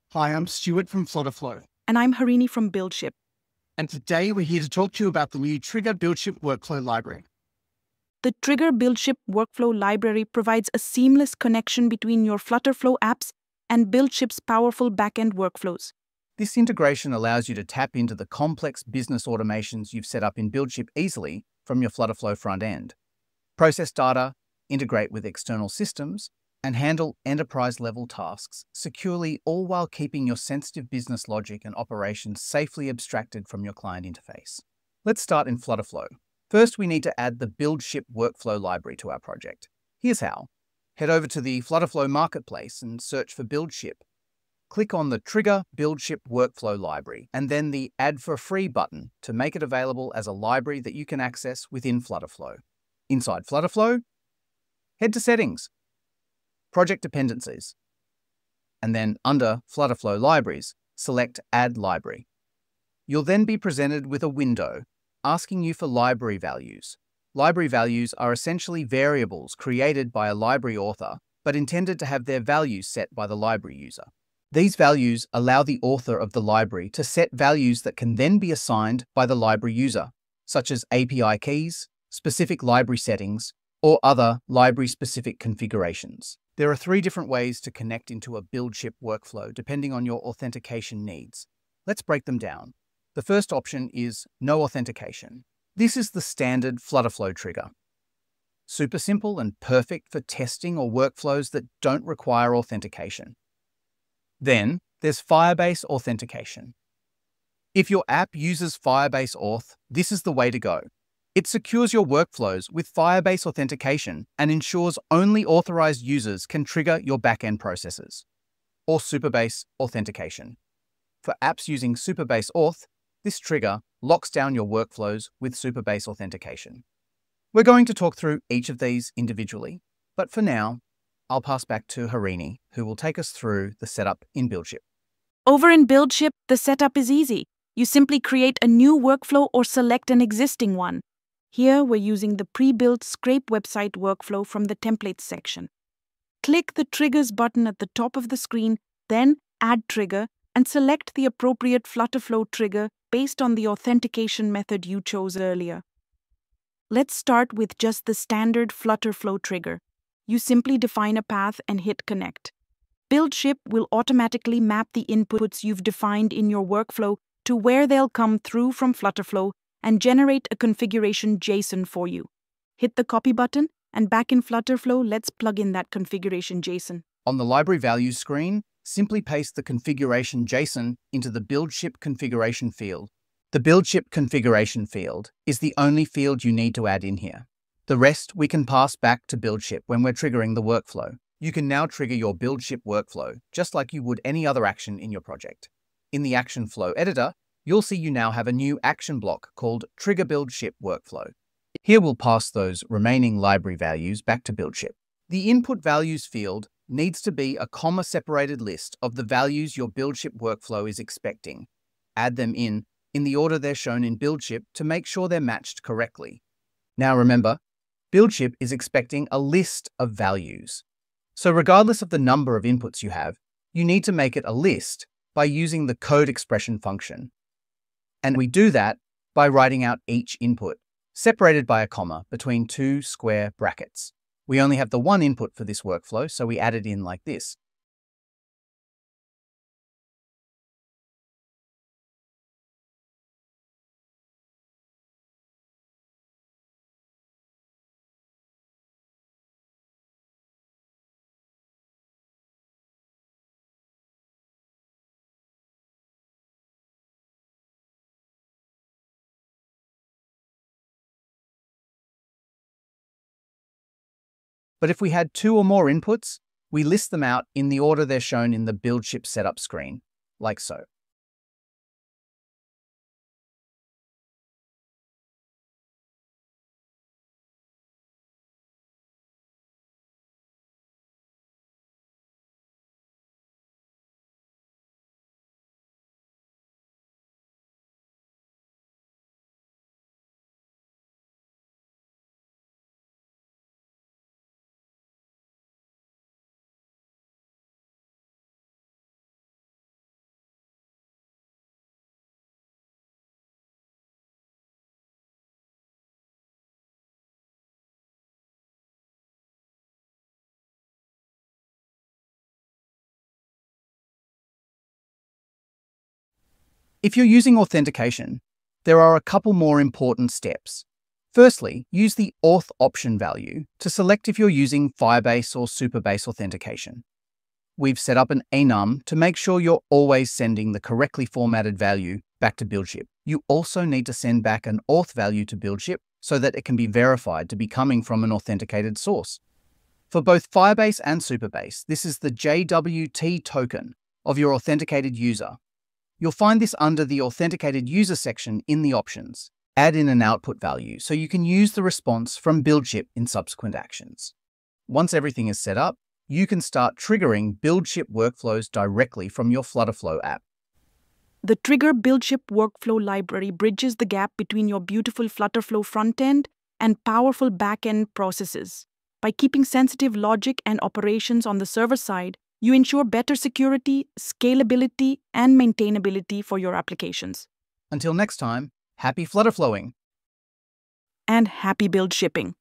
Hi, I'm Stuart from FlutterFlow. And I'm Harini from BuildShip. And today we're here to talk to you about the new Trigger BuildShip Workflow library. The Trigger BuildShip Workflow library provides a seamless connection between your FlutterFlow apps and BuildShip's powerful backend workflows. This integration allows you to tap into the complex business automations you've set up in BuildShip easily from your FlutterFlow front end. Process data, integrate with external systems, and handle enterprise-level tasks securely, all while keeping your sensitive business logic and operations safely abstracted from your client interface. Let's start in FlutterFlow. First, we need to add the BuildShip Workflow library to our project. Here's how. Head over to the FlutterFlow marketplace and search for BuildShip. Click on the Trigger BuildShip Workflow library and then the Add for Free button to make it available as a library that you can access within FlutterFlow. Inside FlutterFlow, head to Settings, Project Dependencies, and then under FlutterFlow Libraries, select Add Library. You'll then be presented with a window asking you for library values. Library values are essentially variables created by a library author, but intended to have their values set by the library user. These values allow the author of the library to set values that can then be assigned by the library user, such as API keys, specific library settings, or other library-specific configurations. There are 3 different ways to connect into a BuildShip workflow depending on your authentication needs. Let's break them down. The first option is no authentication. This is the standard FlutterFlow trigger. Super simple and perfect for testing or workflows that don't require authentication. Then there's Firebase Authentication. If your app uses Firebase Auth, this is the way to go. It secures your workflows with Firebase Authentication and ensures only authorized users can trigger your backend processes. Or Superbase Authentication. For apps using Superbase Auth, this trigger locks down your workflows with Superbase Authentication. We're going to talk through each of these individually, but for now, I'll pass back to Harini, who will take us through the setup in BuildShip. Over in BuildShip, the setup is easy. You simply create a new workflow or select an existing one. Here, we're using the pre-built Scrape website workflow from the Templates section. Click the Triggers button at the top of the screen, then Add Trigger, and select the appropriate FlutterFlow trigger based on the authentication method you chose earlier. Let's start with just the standard FlutterFlow trigger. You simply define a path and hit Connect. BuildShip will automatically map the inputs you've defined in your workflow to where they'll come through from FlutterFlow and generate a configuration JSON for you. Hit the Copy button, and back in FlutterFlow, let's plug in that configuration JSON. On the Library Values screen, simply paste the configuration JSON into the BuildShip configuration field. The BuildShip configuration field is the only field you need to add in here. The rest we can pass back to BuildShip when we're triggering the workflow. You can now trigger your BuildShip workflow just like you would any other action in your project. In the Action Flow Editor, you'll see you now have a new action block called Trigger BuildShip Workflow. Here we'll pass those remaining library values back to BuildShip. The Input Values field needs to be a comma-separated list of the values your BuildShip workflow is expecting. Add them in the order they're shown in BuildShip to make sure they're matched correctly. Now remember, BuildShip is expecting a list of values. So regardless of the number of inputs you have, you need to make it a list by using the code expression function. And we do that by writing out each input, separated by a comma between 2 square brackets. We only have the one input for this workflow, so we add it in like this. But if we had 2 or more inputs, we list them out in the order they're shown in the BuildShip setup screen, like so. If you're using authentication, there are a couple more important steps. Firstly, use the auth option value to select if you're using Firebase or Supabase authentication. We've set up an enum to make sure you're always sending the correctly formatted value back to BuildShip. You also need to send back an auth value to BuildShip so that it can be verified to be coming from an authenticated source. For both Firebase and Supabase, this is the JWT token of your authenticated user. You'll find this under the Authenticated User section in the options. Add in an output value so you can use the response from BuildShip in subsequent actions. Once everything is set up, you can start triggering BuildShip workflows directly from your FlutterFlow app. The Trigger BuildShip Workflow library bridges the gap between your beautiful FlutterFlow frontend and powerful backend processes. By keeping sensitive logic and operations on the server side, you ensure better security, scalability, and maintainability for your applications. Until next time, happy FlutterFlowing! And happy build shipping!